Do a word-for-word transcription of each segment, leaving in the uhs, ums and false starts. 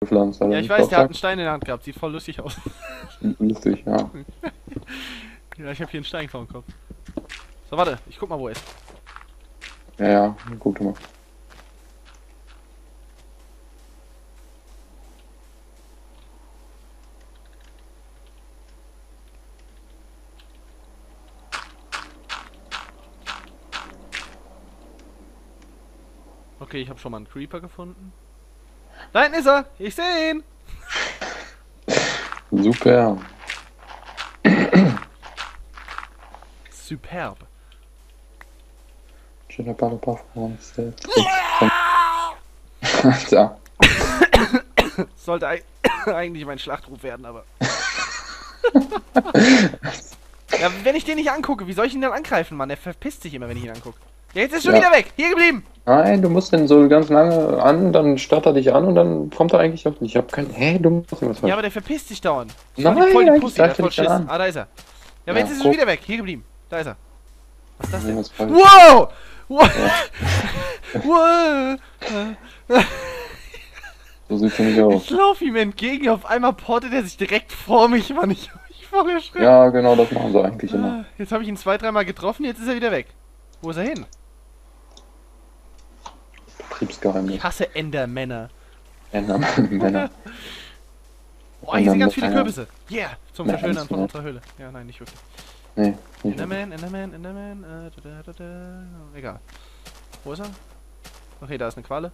gepflanzt. Ja, ich weiß, der hat einen Stein in der Hand gehabt. Sieht voll lustig aus. Lustig, ja. Ja, ich habe hier einen Stein vor dem Kopf. So, warte. Ich guck mal, wo er ist. Ja, ja, guck mal. Okay, ich habe schon mal einen Creeper gefunden. Da hinten ist er! Ich sehe ihn! Super. Superb. Schöner Performance. Alter. Sollte eigentlich mein Schlachtruf werden, aber... Ja, wenn ich den nicht angucke, wie soll ich ihn dann angreifen, Mann? Er verpisst sich immer, wenn ich ihn angucke. Ja, jetzt ist er schon Ja. wieder weg! Hier geblieben! Nein, du musst den so ganz lange an, dann starrt er dich an und dann kommt er eigentlich auf. Ich hab kein. Hä, du musst irgendwas Ja, aber der verpisst sich dauernd. Ich Nein, voll die eigentlich Pussy, der hat greift er voll dich dann Schiss. an. Ah, da ist er. Ja, aber Ja, jetzt ist er guck. schon wieder weg. Hier geblieben. Da ist er. Was ist das denn? Was falsch. Wow! Wow! Wow! So sieht's nämlich aus. Ich laufe ihm entgegen, auf einmal portet er sich direkt vor mich, Mann. Ich hab mich voll erschreckt. Ja, genau, das machen sie eigentlich immer. Ah, jetzt habe ich ihn zwei, dreimal getroffen, jetzt ist er wieder weg. Wo ist er hin? Betriebsgeheimnis. Ich hasse Endermänner. Männer. Boah, hier sind ganz viele Endermänner. Kürbisse. Yeah! Zum Na, Verschönern alles von klar. unserer Höhle. Ja, nein, nicht wirklich. Nee, nicht. Enderman, Enderman, Enderman. Äh, da, da, da, da. Egal. Wo ist er? Okay, da ist eine Qualle.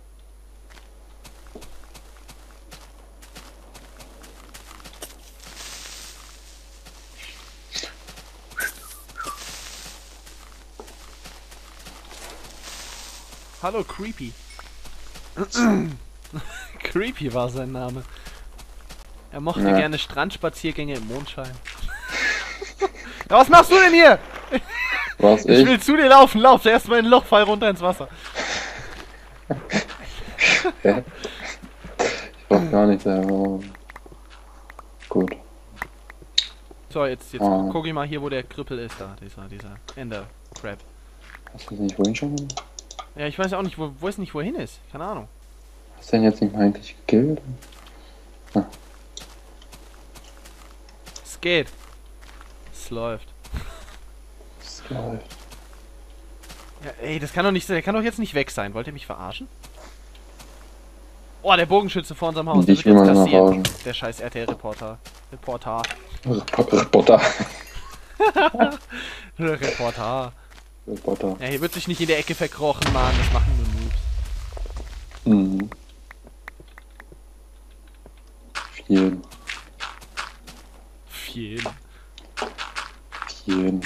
Hallo, Creepy. Creepy war sein Name. Er mochte Ja. gerne Strandspaziergänge im Mondschein. Ja, was machst du denn hier? Was, Ich ich? will zu dir laufen, lauf erst mal in ein Loch, fall runter ins Wasser. Hä? Ich brauch gar nicht selber. Gut. So, jetzt, jetzt Ah. guck ich mal hier, wo der Krüppel ist, da, dieser, dieser Ender Crab. Hast du das nicht vorhin schon? Ja, ich weiß auch nicht, wo, wo es nicht wohin ist. Keine Ahnung. Hast du den jetzt nicht mal eigentlich gekillt? Es geht. Es läuft. Das läuft. Ja, ey, das kann doch nicht sein. Der kann doch jetzt nicht weg sein. Wollt ihr mich verarschen? Oh, der Bogenschütze vor unserem Haus. Der Dich wird will jetzt man immer kassiert. Der scheiß R T L-Reporter. Reporter. Reporter. Reporter. Reporter. Ja, hier wird sich nicht in der Ecke verkrochen, Mann. Das machen nur Noobs. Mhm. Viel. Viel. Viel.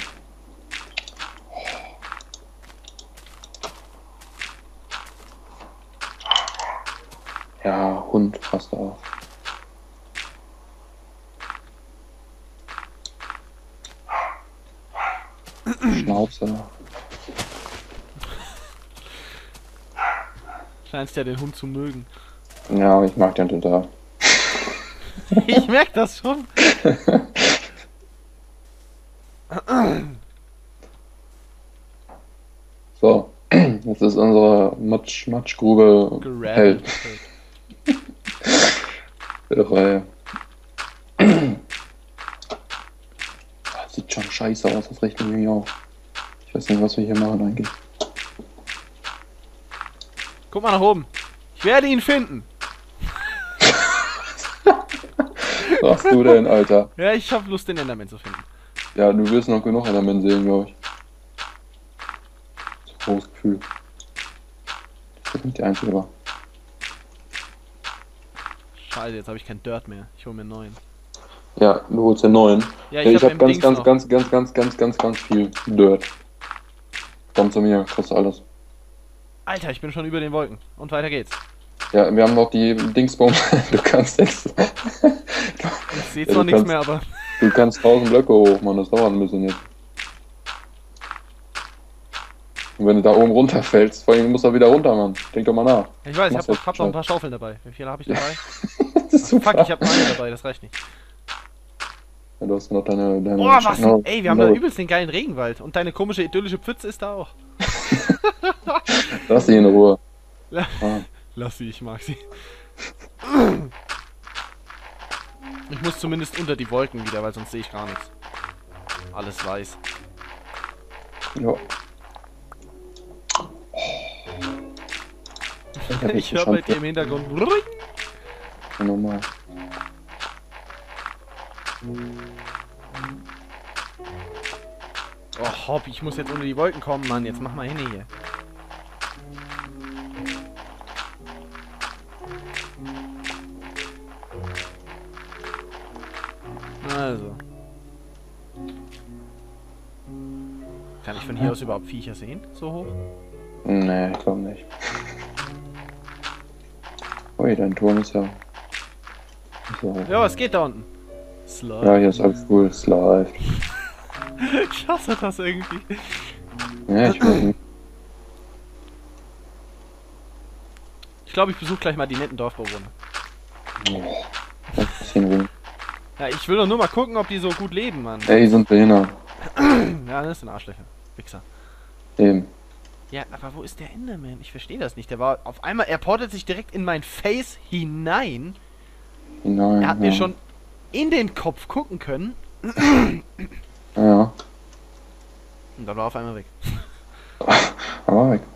Ja, Hund, passt auf. Schnauze. Scheinst ja den Hund zu mögen. Ja, ich mag den total. Ich merk das schon. So, jetzt ist unsere Matsch, Matschgrube hell. Gerabbelt. Irre. Sieht schon scheiße aus, das rechnet mich auf. Ich weiß nicht, was wir hier machen eigentlich. Guck mal nach oben. Ich werde ihn finden. Was hast du denn, Alter? Ja, ich hab Lust, den Enderman zu finden. Ja, du wirst noch genug Endermen sehen, glaube ich. So großes Gefühl. Ich bin nicht der Einzige, aber. Scheiße, jetzt habe ich kein Dirt mehr. Ich hole mir einen neuen. Ja, du holst den neuen. Ja, Ja, ich, ich hab hab im ganz, Dings ganz, noch. ganz, ganz, ganz, ganz, ganz, ganz viel Dirt. Komm zu mir, kriegst alles. Alter, ich bin schon über den Wolken. Und weiter geht's. Ja, wir haben noch die Dingsbombe. Du kannst jetzt. Ich sehe Ja, zwar du nichts kannst- mehr, aber... Du kannst tausend Blöcke hoch, Mann, das dauert ein bisschen jetzt. Und wenn du da oben runterfällst, vor allem musst du da wieder runter, Mann. Denk doch mal nach. Ich weiß, ich Mach's hab, jetzt noch- hab noch ein schnell. paar Schaufeln dabei. Wie viele habe ich dabei? Das ist super. Fuck, ich hab nur eine dabei, das reicht nicht. Ja, du hast noch deine. deine Boah, was? no, Ey, wir haben no. da übelst den geilen Regenwald. Und deine komische idyllische Pfütze ist da auch. Lass sie in Ruhe. La- Ah. Lass sie, ich mag sie. Ich muss zumindest unter die Wolken wieder, weil sonst sehe ich gar nichts. Alles weiß. Ja. Ich höre bei dir im Hintergrund. Normal. Oh, Hopp, ich muss jetzt unter die Wolken kommen, Mann. Jetzt mach mal hin hier. Also. Kann ich von hier aus überhaupt Viecher sehen? So hoch? Nee, ich glaube nicht. Ui, dein Turm ist ja... So. Ja, was geht da unten? Slide. Ja, hier ist alles cool, es läuft. Ich hasse das irgendwie. Ja, ich weiß nicht. Ich glaube, ich besuche gleich mal die netten Dorfbewohner. Oh, ein bisschen ruhig. Ja, ich will doch nur mal gucken, ob die so gut leben, Mann. Ey, die sind behindert. Ja, das sind Arschlöcher. Wichser. Eben. Ja, aber wo ist der Enderman? Ich verstehe das nicht. Der war auf einmal, er portet sich direkt in mein Face hinein. Hinein, Er hat ja. mir schon in den Kopf gucken können. Ja. Und dann war er auf einmal weg. Aber weg.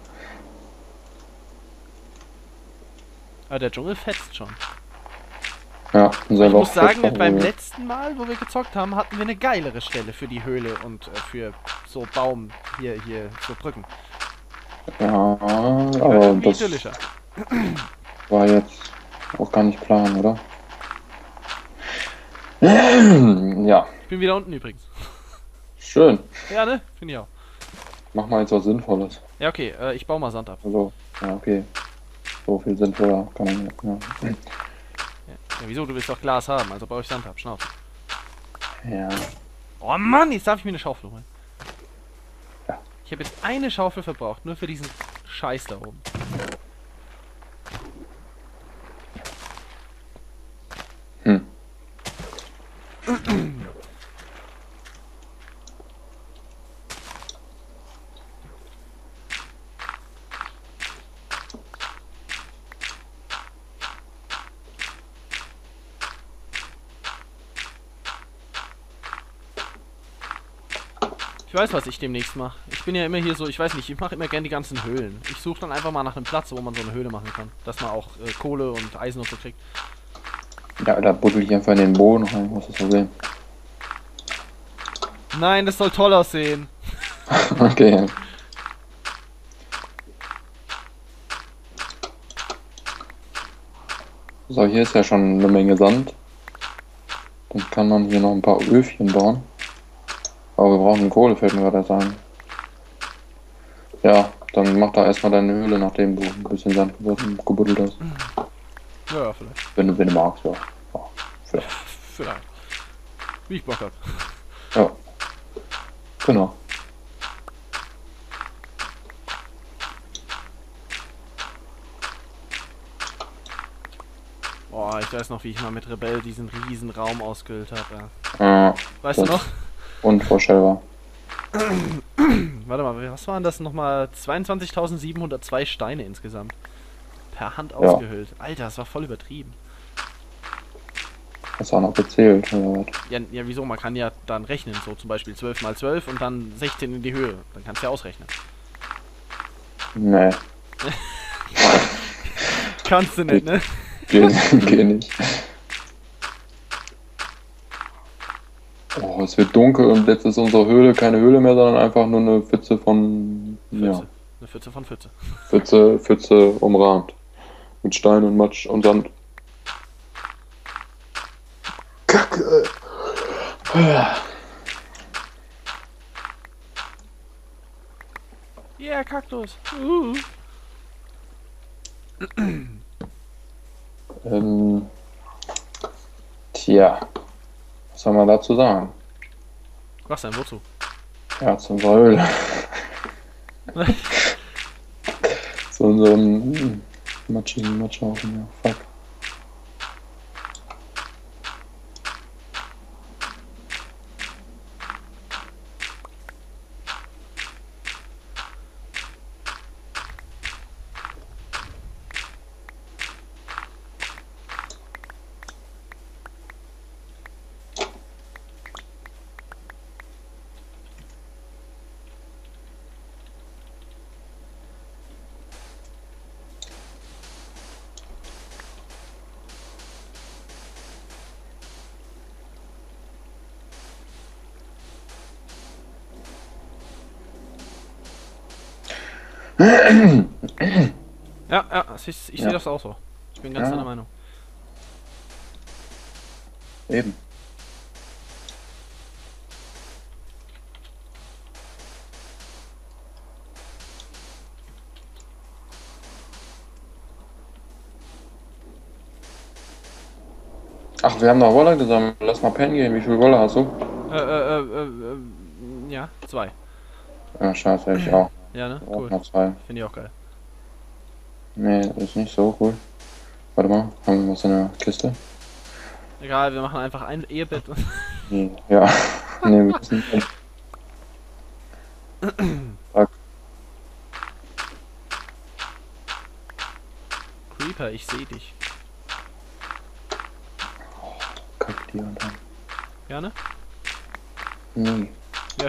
Aber der Dschungel fetzt schon. Ja, unser Ich Loch muss sagen, fetzt auch beim wohl. letzten Mal, wo wir gezockt haben, hatten wir eine geilere Stelle für die Höhle und äh, für so Baum, hier, hier, so Brücken. Ja, Die war aber irgendwie das idyllischer. war jetzt auch gar nicht plan, oder? Ja, Ich bin wieder unten übrigens. schön. Ja, ne? Finde ich auch. Mach mal jetzt was Sinnvolles. Ja, okay, äh, ich baue mal Sand ab. Also, ja, okay. So viel sinnvoller kann man nicht. Ja. Ja. Ja, wieso? Du willst doch Glas haben, also baue ich Sand ab. Schnauze. Ja. Oh Mann, jetzt darf ich mir eine Schaufel holen. Ja. Ich habe jetzt eine Schaufel verbraucht, nur für diesen Scheiß da oben. Hm. Ich weiß, was ich demnächst mache. Ich bin ja immer hier so, ich weiß nicht, ich mache immer gern die ganzen Höhlen. Ich suche dann einfach mal nach einem Platz, wo man so eine Höhle machen kann. Dass man auch äh, Kohle und Eisen und so kriegt. Ja, da buddel ich einfach in den Boden rein, muss das so sehen. Nein, das soll toll aussehen. Okay. So, hier ist ja schon eine Menge Sand. Dann kann man hier noch ein paar Öfchen bauen. Aber wir brauchen Kohle, fällt mir gerade ein. Ja, dann mach da erstmal deine Höhle, nachdem du ein bisschen Sand gebuddelt hast. Ja, ja, vielleicht. Wenn du, wenn du magst, ja. Ja, vielleicht. Vielleicht. Wie ich Bock hab. Ja. Genau. Boah, ich weiß noch, wie ich mal mit Rebell diesen riesen Raum ausgehöhlt habe. Ja. Äh, Weißt du das noch? Unvorstellbar. Warte mal, was waren das nochmal? zweiundzwanzigtausendsiebenhundertzwei Steine insgesamt. Per Hand Ja. ausgehöhlt. Alter, das war voll übertrieben. Hast du auch noch gezählt, oder was? Ja, ja, wieso? Man kann ja dann rechnen. So zum Beispiel zwölf mal zwölf und dann sechzehn in die Höhe. Dann kannst du ja ausrechnen. Nee, Kannst du nicht, ne? geht, geht nicht. Oh, es wird dunkel und jetzt ist unsere Höhle keine Höhle mehr, sondern einfach nur eine Pfütze von... Pfütze. Ja, Eine Pfütze von Pfütze. Pfütze, Pfütze umrahmt. Mit Stein und Matsch und Sand. Kacke. Yeah, Kaktus. Uh. Ähm, tja, was soll man dazu sagen? Was denn? Wozu? Ja, zu unserer Höhle. Zu unserem hm, matschigen Matschhaufen, ja, fuck. Ja, ja, ich, ich Ja. sehe das auch so. Ich bin ganz Ja. deiner Meinung. Eben. Ach, wir haben noch Wolle gesammelt. Lass mal pennen gehen. Wie viel Wolle hast du? Äh, äh, äh, äh, ja, zwei. Ja, scheiße, hätte ich auch. Ja, ne? Auch Cool. noch zwei. Finde ich auch geil. Nee, das ist nicht so cool. Warte mal, haben wir was in der Kiste? Egal, wir machen einfach ein Ehebett. Nee, ja. Nee, wir müssen. Fuck. Creeper, ich sehe dich. Kack die und dann. Ja, ne? Nee. Ja.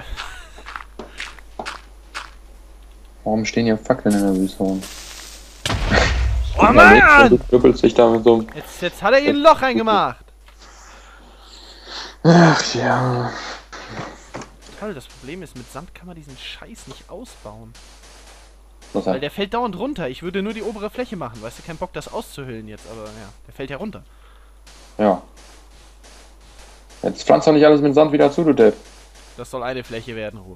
Warum stehen hier Fackeln in der Wüste rum? Oh Mann! Du knüppelst dich da mit so einem. Jetzt, jetzt hat er ihr ein Loch reingemacht. Ach ja. Toll, das Problem ist, mit Sand kann man diesen Scheiß nicht ausbauen. Was Weil halt? der fällt dauernd runter. Ich würde nur die obere Fläche machen. Weißt du, kein Bock, das auszuhöhlen jetzt. Aber ja, der fällt ja runter. Ja. Jetzt pflanzt doch nicht alles mit Sand wieder zu, du Depp. Das soll eine Fläche werden, Ruhe.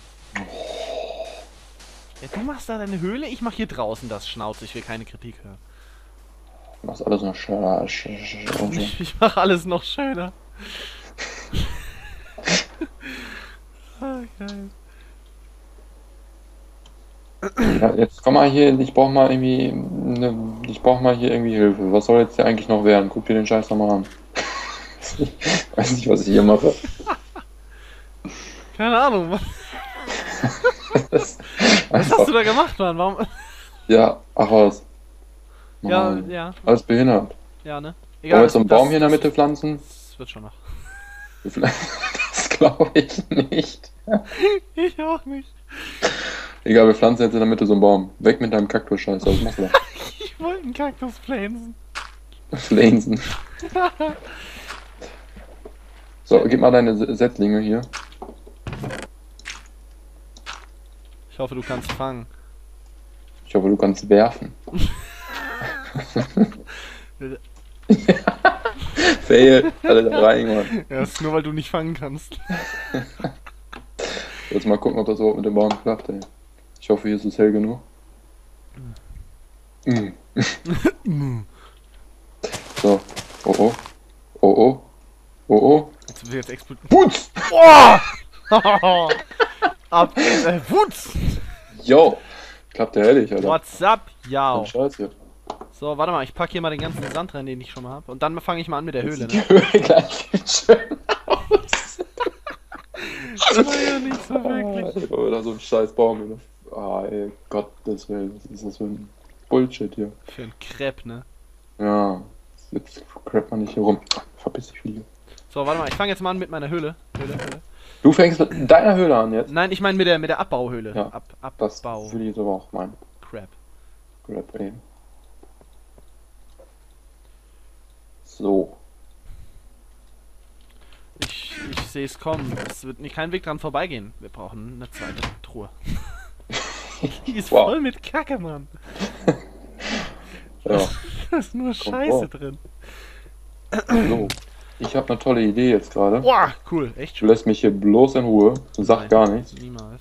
Ja, du machst da deine Höhle, ich mach hier draußen das Schnauz. Ich will keine Kritik hören. Du machst alles noch schöner. sch- sch- sch- und so. Ich, ich mach alles noch schöner. Ah, geil. Ja, jetzt komm mal hier, ich brauch mal irgendwie. Ne, ich brauch mal hier irgendwie Hilfe. Was soll jetzt hier eigentlich noch werden? Guck dir den Scheiß nochmal an. Ich weiß nicht, was ich hier mache. Keine Ahnung. Was, Das was hast du da gemacht, Mann? Warum? Ja, ach was. Ja, Mann. ja, Alles behindert. ja, ne? Wollen wir jetzt so einen das- Baum hier in der das- Mitte pflanzen? Das wird schon noch. Das glaube ich nicht. Ich auch nicht. Egal, wir pflanzen jetzt in der Mitte so einen Baum. Weg mit deinem Kaktus-Scheiß, was machst du da? Ich wollte einen Kaktus pflanzen. Flensen. So, gib mal deine S- Setzlinge hier. Ich hoffe, du kannst fangen. Ich hoffe, du kannst werfen. Fail. Alle da rein, Mann. Ja, ist nur, weil du nicht fangen kannst. Jetzt mal gucken, ob das überhaupt mit dem Baum klappt, ey. Ich hoffe, hier ist es hell genug. Mm. So. Oh oh. Oh oh. Oh oh. Jetzt wird jetzt explodieren. Putz! Boah! Ab geht's, äh, Wutz! Yo! Klappt der herrlich, Alter. What's up, Kein yao? Scheiß hier. So, warte mal, ich pack hier mal den ganzen Sand rein, den ich schon mal hab. Und dann fange ich mal an mit der Höhle, Sieht ne? die Höhle gleich viel schön aus. Das war ja nicht so wirklich. Ah, oder so ein scheiß Baum. Oder? Ah, ey, Gottes Willen, was ist das für ein Bullshit hier? Für ein Crepe, ne? Ja, jetzt crappt man nicht hier rum. Verpiss dich, Video. So, warte mal, ich fange jetzt mal an mit meiner Höhle. Höhle, Höhle. Du fängst mit deiner Höhle an jetzt? Nein, ich meine mit der, mit der Abbauhöhle. Ja, Ab, Das Abbau. will ich jetzt aber auch meinen. Crap. Grab eben. So. Ich, ich sehe es kommen. Es wird nicht kein Weg dran vorbeigehen. Wir brauchen eine zweite Truhe. Die ist Wow. voll mit Kacke, Mann. Ja, Da ist nur Scheiße wow. drin. so. Ich habe eine tolle Idee jetzt gerade. Boah, cool. Echt Du schön. lässt mich hier bloß in Ruhe. Du sagst Nein. gar nichts. Niemals.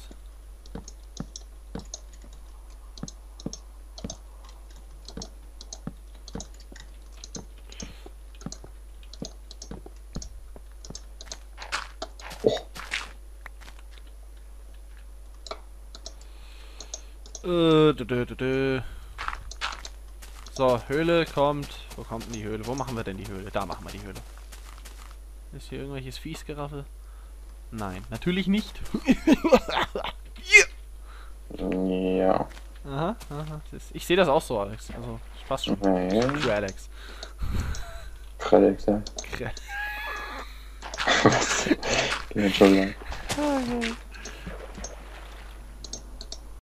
Äh, dö, dö, dö, dö. So, Höhle kommt. Wo kommt denn die Höhle? Wo machen wir denn die Höhle? Da machen wir die Höhle. Ist hier irgendwelches Fiesgeraffel? Nein, natürlich nicht. Ja. Aha, aha. Das ist, ich sehe das auch so, Alex. Also, passt schon. Nee. Für Alex. Alex, ja. Kre- Entschuldigung. Ah, geil.